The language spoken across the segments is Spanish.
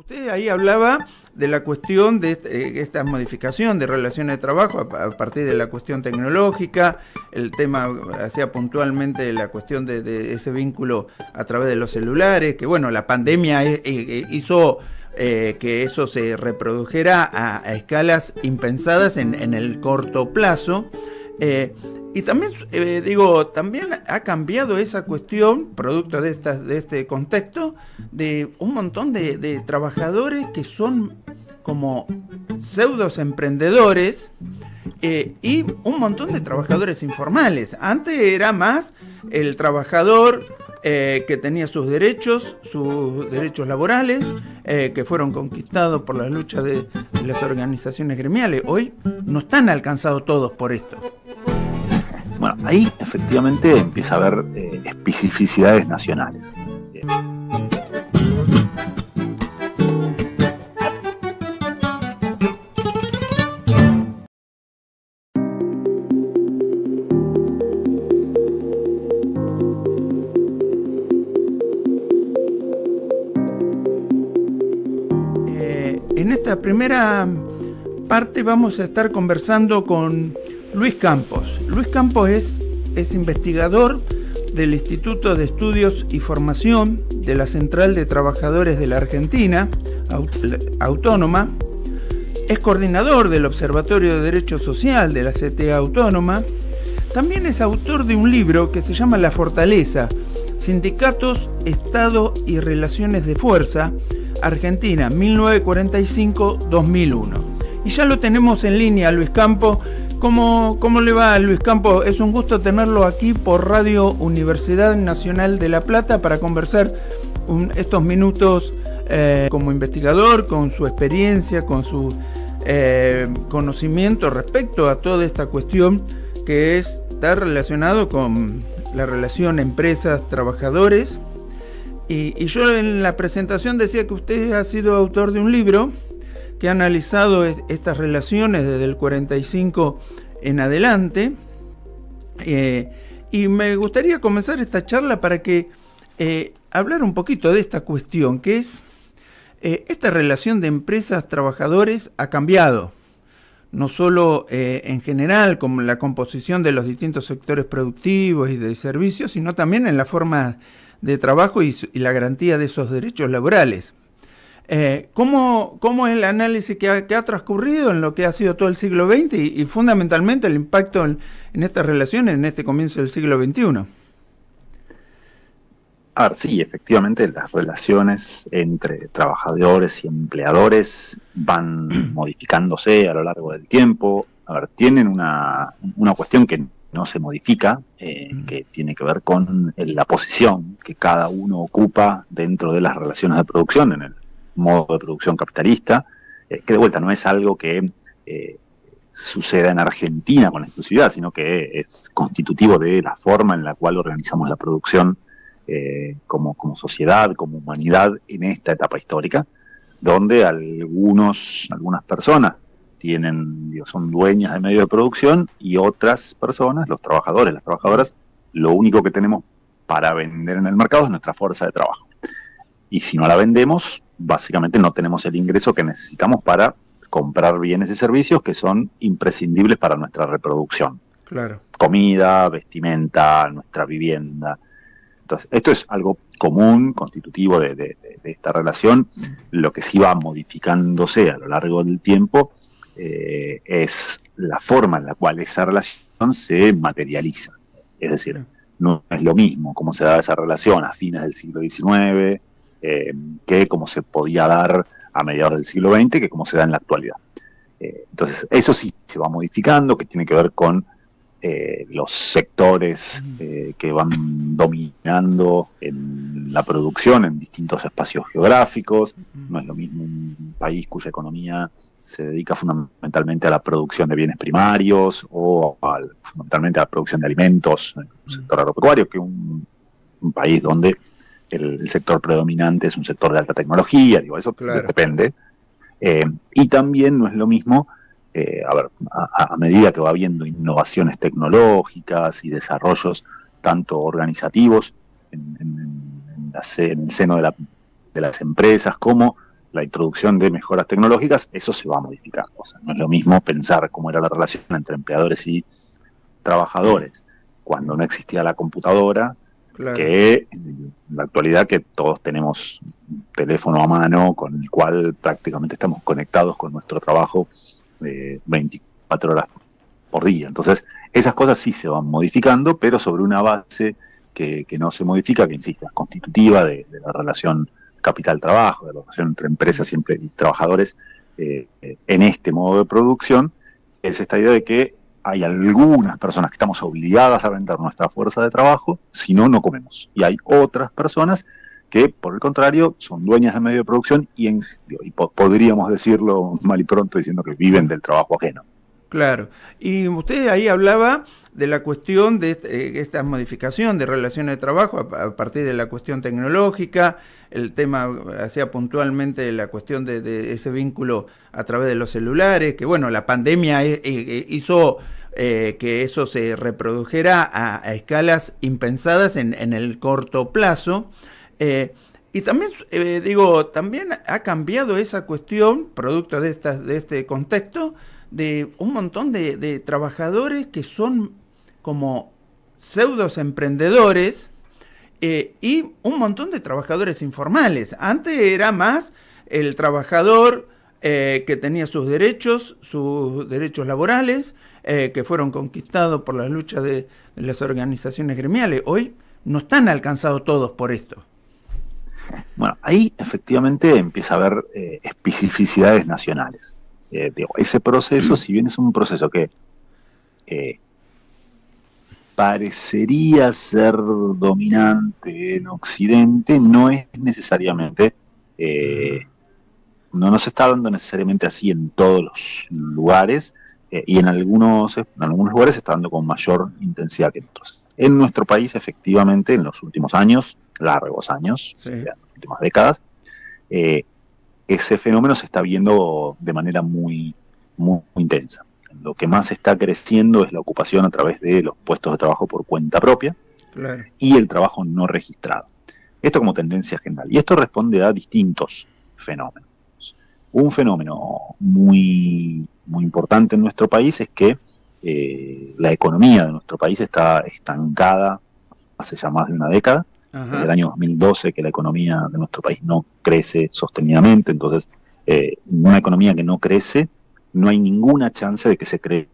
Usted ahí hablaba de la cuestión de esta modificación de relaciones de trabajo a partir de la cuestión tecnológica, el tema, hacía puntualmente la cuestión de ese vínculo a través de los celulares, que bueno, la pandemia hizo que eso se reprodujera a escalas impensadas en el corto plazo. Y también, también ha cambiado esa cuestión, producto de este contexto, de un montón de trabajadores que son como pseudos emprendedores y un montón de trabajadores informales. Antes era más el trabajador que tenía sus derechos laborales, que fueron conquistados por la lucha de las organizaciones gremiales. Hoy no están alcanzados todos por esto. Bueno, ahí efectivamente empieza a haber especificidades nacionales. En esta primera parte vamos a estar conversando con Luis Campos. Luis Campos es investigador del Instituto de Estudios y Formación de la Central de Trabajadores de la Argentina Autónoma, es coordinador del Observatorio de Derecho Social de la CTA Autónoma, también es autor de un libro que se llama La Fortaleza, Sindicatos, Estado y Relaciones de Fuerza, Argentina, 1945-2001. Y ya lo tenemos en línea, Luis Campos. ¿Cómo le va, Luis Campos? Es un gusto tenerlo aquí por Radio Universidad Nacional de La Plata para conversar estos minutos como investigador, con su experiencia, con su conocimiento respecto a toda esta cuestión que está relacionado con la relación empresas-trabajadores. Y yo en la presentación decía que usted ha sido autor de un libro que ha analizado estas relaciones desde el 45 en adelante, y me gustaría comenzar esta charla para que hablar un poquito de esta cuestión, que es esta relación de empresas-trabajadores ha cambiado, no solo en general como la composición de los distintos sectores productivos y de servicios, sino también en la forma de trabajo y la garantía de esos derechos laborales. ¿Cómo es el análisis que ha transcurrido en lo que ha sido todo el siglo XX y fundamentalmente el impacto en estas relaciones en este comienzo del siglo XXI? A ver, sí, efectivamente las relaciones entre trabajadores y empleadores van modificándose a lo largo del tiempo. A ver, tienen una cuestión que no se modifica, que tiene que ver con la posición que cada uno ocupa dentro de las relaciones de producción en el modo de producción capitalista, que de vuelta no es algo que suceda en Argentina con la exclusividad, sino que es constitutivo de la forma en la cual organizamos la producción como sociedad, como humanidad en esta etapa histórica, donde algunas personas son dueñas de medios de producción y otras personas, los trabajadores, las trabajadoras, lo único que tenemos para vender en el mercado es nuestra fuerza de trabajo. Y si no la vendemos, básicamente no tenemos el ingreso que necesitamos para comprar bienes y servicios que son imprescindibles para nuestra reproducción. Claro. Comida, vestimenta, nuestra vivienda. Entonces, esto es algo común, constitutivo de esta relación. Lo que sí va modificándose a lo largo del tiempo es la forma en la cual esa relación se materializa. Es decir, no es lo mismo cómo se da esa relación a fines del siglo XIX, que como se podía dar a mediados del siglo XX, que como se da en la actualidad. Entonces, eso sí se va modificando, que tiene que ver con los sectores que van dominando en la producción en distintos espacios geográficos. No es lo mismo un país cuya economía se dedica fundamentalmente a la producción de bienes primarios o fundamentalmente a la producción de alimentos en el sector agropecuario, que un país donde el sector predominante es un sector de alta tecnología. Eso claro. Depende. Y también no es lo mismo, a medida que va habiendo innovaciones tecnológicas y desarrollos tanto organizativos en el seno de las empresas como la introducción de mejoras tecnológicas, eso se va modificando. O sea, no es lo mismo pensar cómo era la relación entre empleadores y trabajadores cuando no existía la computadora, claro. que en la actualidad que todos tenemos un teléfono a mano con el cual prácticamente estamos conectados con nuestro trabajo 24 horas por día. Entonces, esas cosas sí se van modificando, pero sobre una base que no se modifica, que insisto, es constitutiva de la relación capital-trabajo, de la relación entre empresas y trabajadores en este modo de producción, es esta idea de que hay algunas personas que estamos obligadas a vender nuestra fuerza de trabajo, si no, no comemos. Y hay otras personas que, por el contrario, son dueñas del medio de producción y podríamos decirlo mal y pronto diciendo que viven del trabajo ajeno. Claro. Y usted ahí hablaba de la cuestión de esta modificación de relaciones de trabajo a partir de la cuestión tecnológica, el tema hacía puntualmente la cuestión de ese vínculo a través de los celulares, que bueno, la pandemia hizo que eso se reprodujera a escalas impensadas en el corto plazo. Y también, también ha cambiado esa cuestión, producto de este contexto, de un montón de trabajadores que son como pseudos emprendedores y un montón de trabajadores informales. Antes era más el trabajador que tenía sus derechos laborales, que fueron conquistados por la lucha de las organizaciones gremiales. Hoy no están alcanzados todos por esto. Bueno, ahí efectivamente empieza a haber especificidades nacionales. Ese proceso, si bien es un proceso que parecería ser dominante en Occidente, no es necesariamente, no se está dando necesariamente así en todos los lugares, y en algunos lugares se está dando con mayor intensidad que en otros. En nuestro país, efectivamente, en los últimos años, largos años, sí, en las últimas décadas, ese fenómeno se está viendo de manera muy, muy intensa. Lo que más está creciendo es la ocupación a través de los puestos de trabajo por cuenta propia, claro, y el trabajo no registrado. Esto como tendencia general. Y esto responde a distintos fenómenos. Un fenómeno muy, muy importante en nuestro país es que la economía de nuestro país está estancada hace ya más de una década. Desde el año 2012 que la economía de nuestro país no crece sostenidamente. Entonces, una economía que no crece, no hay ninguna chance de que se cree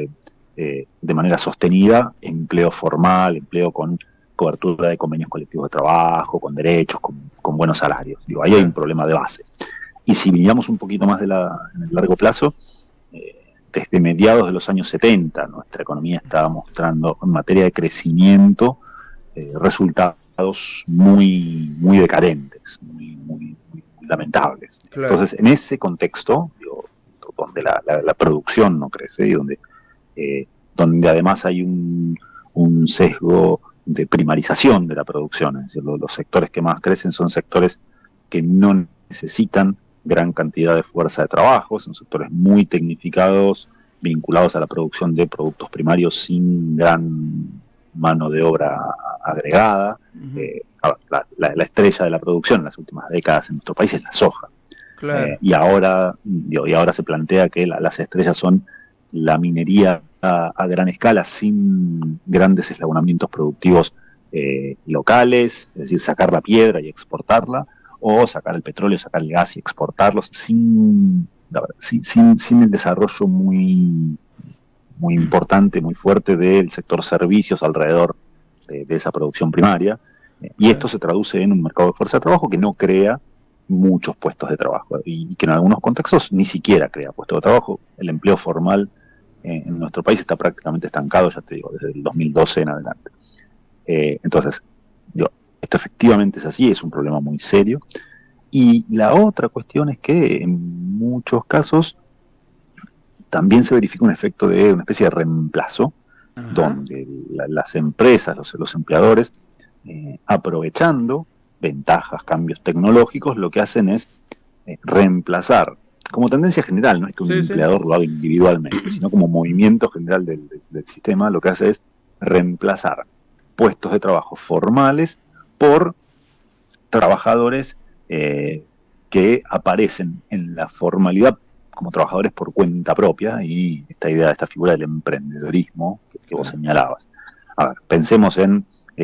de manera sostenida empleo formal, empleo con cobertura de convenios colectivos de trabajo, con derechos, con buenos salarios. Ahí hay un problema de base. Y si miramos un poquito más en el largo plazo, desde mediados de los años 70, nuestra economía estaba mostrando en materia de crecimiento resultados muy, muy decadentes, muy lamentables. Claro. Entonces, en ese contexto, donde la producción no crece y donde además hay un sesgo de primarización de la producción, es decir, los sectores que más crecen son sectores que no necesitan gran cantidad de fuerza de trabajo, son sectores muy tecnificados, vinculados a la producción de productos primarios sin gran mano de obra agregada. La estrella de la producción en las últimas décadas en nuestro país es la soja. Claro. Y ahora se plantea que las estrellas son la minería a gran escala, sin grandes eslabonamientos productivos locales, es decir, sacar la piedra y exportarla, o sacar el petróleo, sacar el gas y exportarlos sin el desarrollo muy importante, muy fuerte del sector servicios alrededor de esa producción primaria. Y esto se traduce en un mercado de fuerza de trabajo que no crea muchos puestos de trabajo y que en algunos contextos ni siquiera crea puestos de trabajo. El empleo formal en nuestro país está prácticamente estancado, ya te digo, desde el 2012 en adelante. Entonces, esto efectivamente es así, es un problema muy serio. Y la otra cuestión es que en muchos casos también se verifica un efecto de una especie de reemplazo, donde las empresas, los empleadores, aprovechando ventajas, cambios tecnológicos, lo que hacen es reemplazar, como tendencia general, no es que un empleador lo haga individualmente, sino como movimiento general del sistema, lo que hace es reemplazar puestos de trabajo formales por trabajadores que aparecen en la formalidad como trabajadores por cuenta propia, y esta idea, esta figura del emprendedorismo que vos señalabas. A ver, pensemos en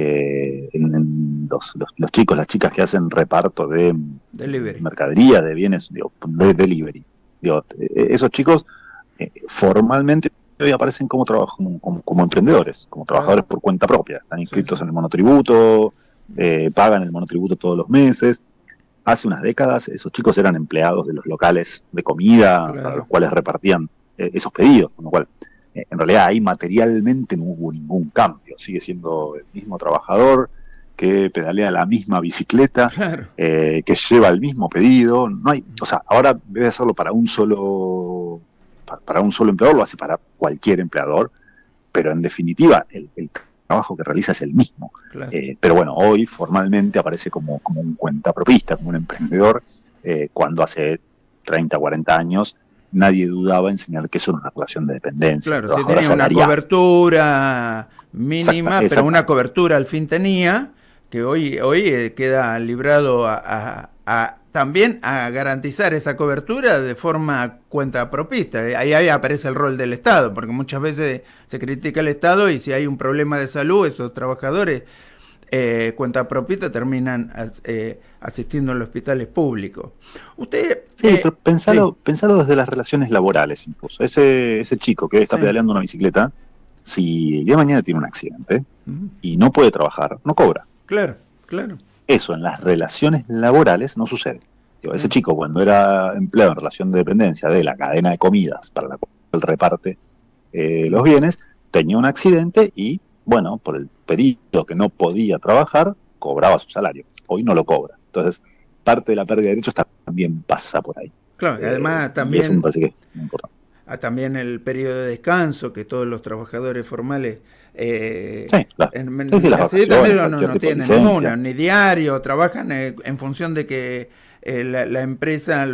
los chicos, las chicas que hacen reparto de Delivery. mercadería, de bienes, de delivery. Esos chicos formalmente hoy aparecen como emprendedores, como trabajadores por cuenta propia. Están inscritos en el monotributo, pagan el monotributo todos los meses. Hace unas décadas esos chicos eran empleados de los locales de comida, para los cuales repartían esos pedidos, con lo cual en realidad ahí materialmente no hubo ningún cambio. Sigue siendo el mismo trabajador que pedalea la misma bicicleta, que lleva el mismo pedido. No hay, o sea, ahora debe hacerlo para un solo empleador, lo hace para cualquier empleador, pero en definitiva el trabajo que realiza es el mismo. Pero bueno, hoy formalmente aparece como un cuentapropista, como un emprendedor, cuando hace 30, 40 años nadie dudaba en señalar que eso era una relación de dependencia. Claro, si tenía una cobertura mínima, pero una cobertura al fin tenía, que hoy queda librado también a garantizar esa cobertura de forma cuentapropista. Ahí aparece el rol del Estado, porque muchas veces se critica el Estado y si hay un problema de salud, esos trabajadores cuentapropistas terminan asistiendo a los hospitales públicos. Usted... Sí, pero pensalo desde las relaciones laborales incluso. Ese chico que está pedaleando una bicicleta, si el día de mañana tiene un accidente y no puede trabajar, no cobra. Claro. Eso en las relaciones laborales no sucede. Ese chico, cuando era empleado en relación de dependencia de la cadena de comidas para la cual reparte los bienes, tenía un accidente y, bueno, por el periodo que no podía trabajar, cobraba su salario. Hoy no lo cobra. Entonces, parte de la pérdida de derechos también pasa por ahí. Claro, y además también... Y eso me parece que es muy importante. También el periodo de descanso que todos los trabajadores formales no tienen ninguna, ni diario, trabajan en función de que la empresa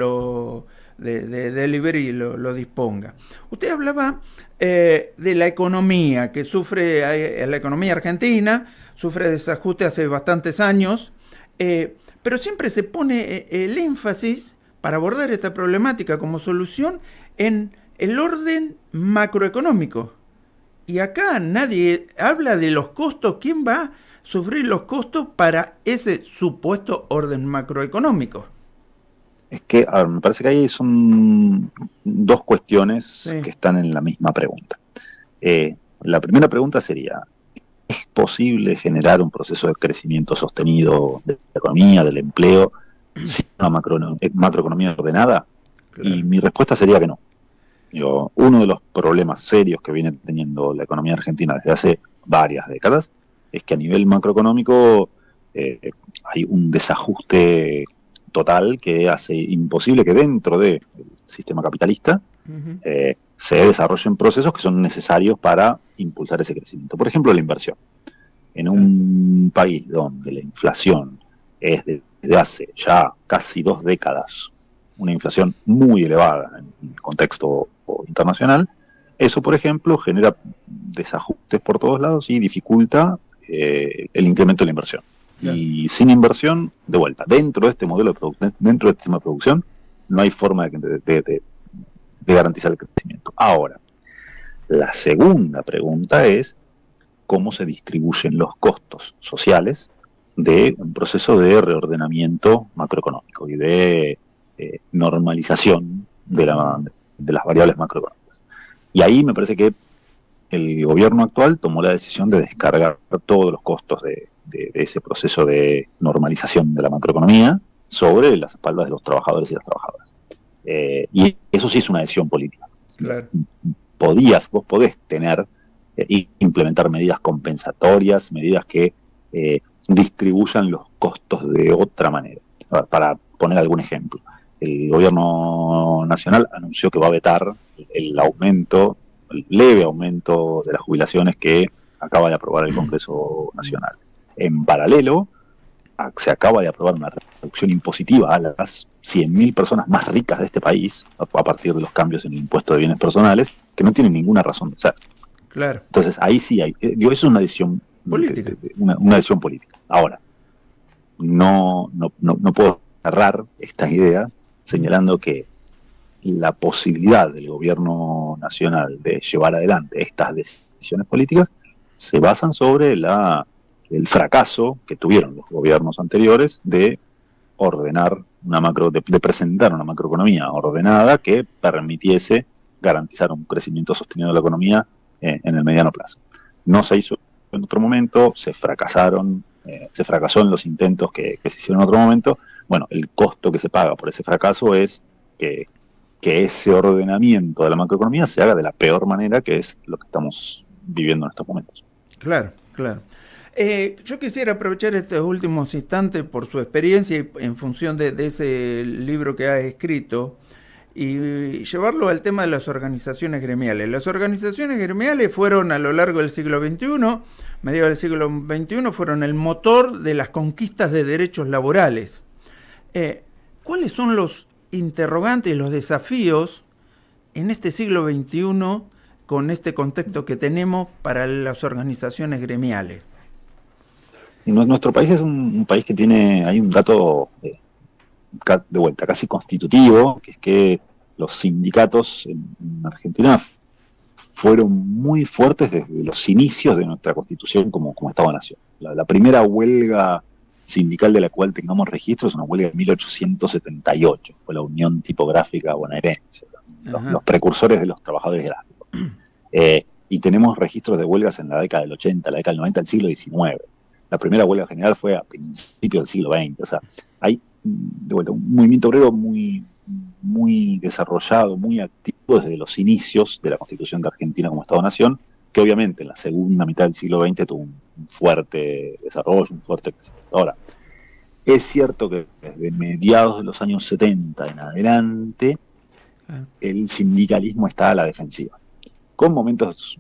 de delivery lo disponga. Usted hablaba de la economía que sufre, la economía argentina sufre desajuste hace bastantes años, pero siempre se pone el énfasis para abordar esta problemática como solución en el orden macroeconómico. Y acá nadie habla de los costos. ¿Quién va a sufrir los costos para ese supuesto orden macroeconómico? Es que, a ver, me parece que ahí son dos cuestiones que están en la misma pregunta. La primera pregunta sería, ¿es posible generar un proceso de crecimiento sostenido de la economía, del empleo, sin una macroeconomía ordenada? Y mi respuesta sería que no. Uno de los problemas serios que viene teniendo la economía argentina desde hace varias décadas es que a nivel macroeconómico hay un desajuste total que hace imposible que dentro del sistema capitalista se desarrollen procesos que son necesarios para impulsar ese crecimiento. Por ejemplo, la inversión. En un país donde la inflación es desde hace ya casi 2 décadas una inflación muy elevada en el contexto internacional, eso, por ejemplo, genera desajustes por todos lados y dificulta el incremento de la inversión. Y sin inversión, de vuelta, dentro de este modelo de producción, dentro de este sistema de producción, no hay forma de garantizar el crecimiento. Ahora, la segunda pregunta es cómo se distribuyen los costos sociales de un proceso de reordenamiento macroeconómico y de normalización de las variables macroeconómicas. Y ahí me parece que el gobierno actual tomó la decisión de descargar todos los costos de ese proceso de normalización de la macroeconomía sobre las espaldas de los trabajadores y las trabajadoras. Y eso sí es una decisión política. Claro. Vos podés tener implementar medidas compensatorias, medidas que distribuyan los costos de otra manera. Para poner algún ejemplo, el gobierno nacional anunció que va a vetar el leve aumento de las jubilaciones que acaba de aprobar el Congreso Nacional. En paralelo, se acaba de aprobar una reducción impositiva a las 100.000 personas más ricas de este país, a partir de los cambios en el impuesto de bienes personales, que no tienen ninguna razón de ser. Claro. Entonces, ahí sí hay, eso es una decisión política. Una decisión política. Ahora, no puedo cerrar esta idea señalando que la posibilidad del gobierno nacional de llevar adelante estas decisiones políticas se basan sobre el fracaso que tuvieron los gobiernos anteriores de ordenar de presentar una macroeconomía ordenada que permitiese garantizar un crecimiento sostenido de la economía en el mediano plazo. No se hizo en otro momento, se fracasó en los intentos que se hicieron en otro momento. Bueno, el costo que se paga por ese fracaso es que ese ordenamiento de la macroeconomía se haga de la peor manera, que es lo que estamos viviendo en estos momentos. Claro, claro. Yo quisiera aprovechar estos últimos instantes por su experiencia y en función de ese libro que ha escrito y llevarlo al tema de las organizaciones gremiales. Las organizaciones gremiales fueron a lo largo del siglo XXI, mediados del siglo XXI, fueron el motor de las conquistas de derechos laborales. ¿Cuáles son los interrogantes, los desafíos en este siglo XXI con este contexto que tenemos para las organizaciones gremiales? Nuestro país es un país que hay un dato de vuelta casi constitutivo, que es que los sindicatos en Argentina fueron muy fuertes desde los inicios de nuestra constitución como Estado-Nación. La primera huelga sindical de la cual tengamos registro es una huelga de 1878, fue la Unión Tipográfica Bonaerense, los precursores de los trabajadores gráficos. Y tenemos registros de huelgas en la década del 80, la década del 90, del siglo XIX. La primera huelga general fue a principios del siglo XX. O sea, hay de vuelta un movimiento obrero muy desarrollado, muy activo desde los inicios de la Constitución de Argentina como Estado-Nación, que obviamente en la segunda mitad del siglo XX tuvo un fuerte desarrollo, un fuerte crecimiento. Ahora, es cierto que desde mediados de los años 70 en adelante, el sindicalismo está a la defensiva, con momentos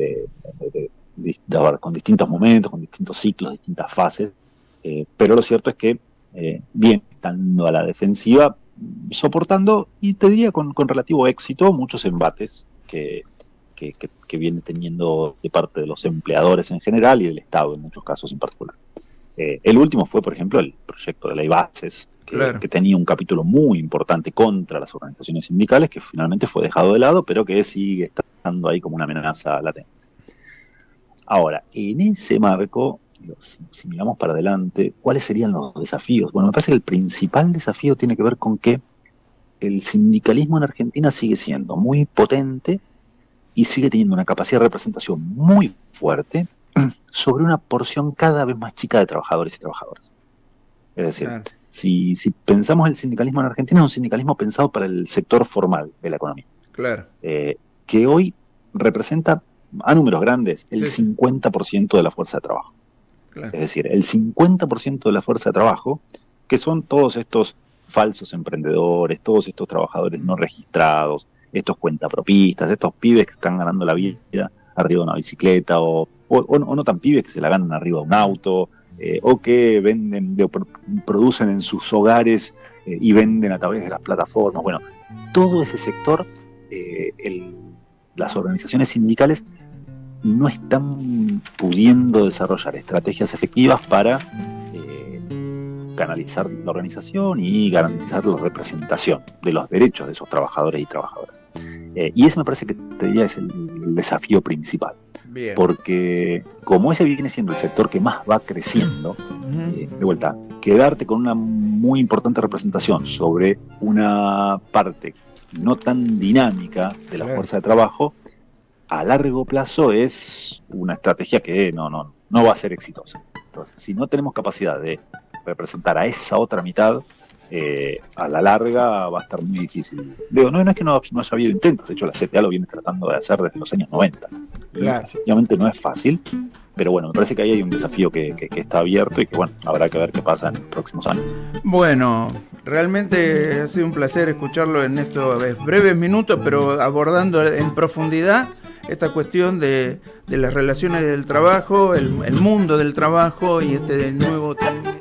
con distintos momentos, con distintos ciclos, distintas fases, pero lo cierto es que viene estando a la defensiva, soportando, y te diría con relativo éxito, muchos embates que viene teniendo de parte de los empleadores en general y del Estado en muchos casos en particular. El último fue, por ejemplo, el proyecto de ley Bases, que tenía un capítulo muy importante contra las organizaciones sindicales, que finalmente fue dejado de lado, pero que sigue estando ahí como una amenaza latente. Ahora, en ese marco, si miramos para adelante, ¿cuáles serían los desafíos? Bueno, me parece que el principal desafío tiene que ver con que el sindicalismo en Argentina sigue siendo muy potente y sigue teniendo una capacidad de representación muy fuerte sobre una porción cada vez más chica de trabajadores y trabajadoras. Es decir, si pensamos el sindicalismo en Argentina, es un sindicalismo pensado para el sector formal de la economía. Claro. Que hoy representa a números grandes el 50% de la fuerza de trabajo. Claro. Es decir, el 50% de la fuerza de trabajo, que son todos estos falsos emprendedores, todos estos trabajadores no registrados, estos cuentapropistas, estos pibes que están ganando la vida arriba de una bicicleta, o no tan pibes que se la ganan arriba de un auto, o que producen en sus hogares y venden a través de las plataformas. Bueno, todo ese sector, las organizaciones sindicales no están pudiendo desarrollar estrategias efectivas para canalizar la organización y garantizar la representación de los derechos de esos trabajadores y trabajadoras. Y ese me parece que te diría es el desafío principal. Bien. Porque como ese viene siendo el sector que más va creciendo, de vuelta, quedarte con una muy importante representación sobre una parte no tan dinámica de la fuerza de trabajo, a largo plazo es una estrategia que no va a ser exitosa. Entonces, si no tenemos capacidad de representar a esa otra mitad, a la larga va a estar muy difícil. Digo, no es que no haya habido intentos, de hecho la CTA lo viene tratando de hacer desde los años 90. Claro. Efectivamente no es fácil, pero bueno, me parece que ahí hay un desafío que está abierto y que bueno, habrá que ver qué pasa en los próximos años. Bueno, realmente ha sido un placer escucharlo en estos breves minutos, pero abordando en profundidad esta cuestión de las relaciones del trabajo, el mundo del trabajo y este nuevo